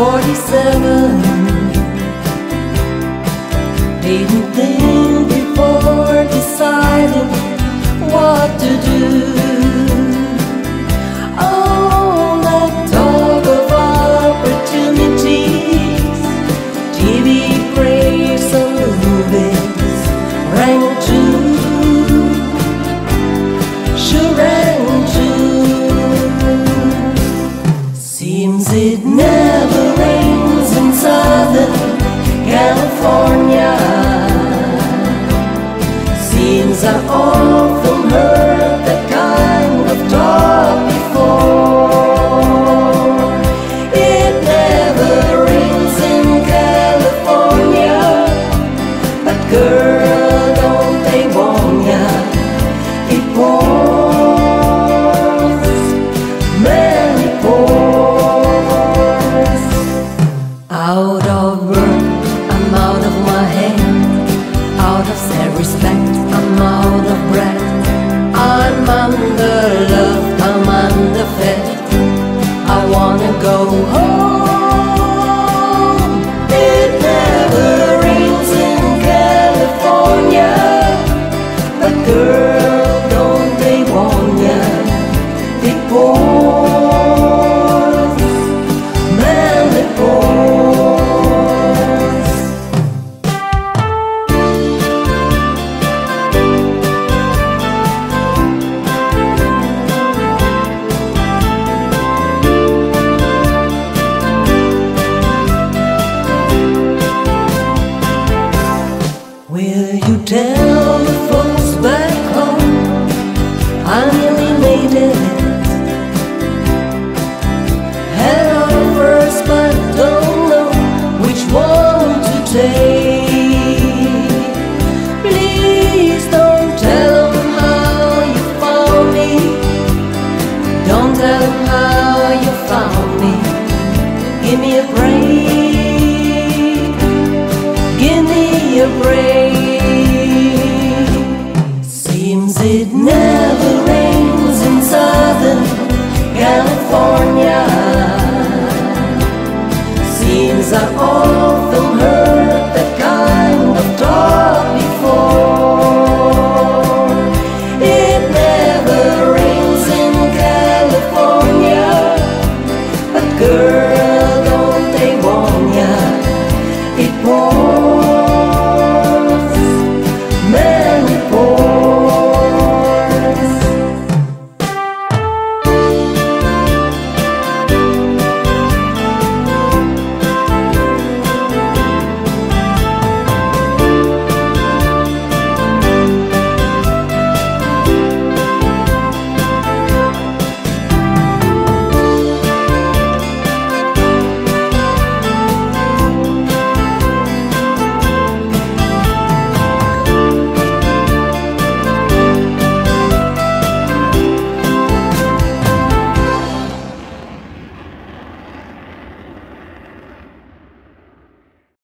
47. Didn't think before deciding what to do. All that talk of opportunities, TV praise and movies rang true, sure rang true. Seems it never rains in Southern California. Seems I often heard that kind of talk before. It never rains in California, but girl, don't they warn ya, it pours, man, it pours. Out of work, I'm out of my head, out of self-respect, I'm out of breath. I'm underloved, I'm underfed, I wanna go home. It never rains in California, but girl, don't they warn ya, it pours, man, it pours. Will you tell the folks back home I nearly made it? Had offers but don't know which one to take. Please don't tell them how you found me. Don't tell them how you found me. Give me a break, give me a break. Seems it never rains in Southern California. Seems I often heard that kind of talk before. It never rains in California, but girl,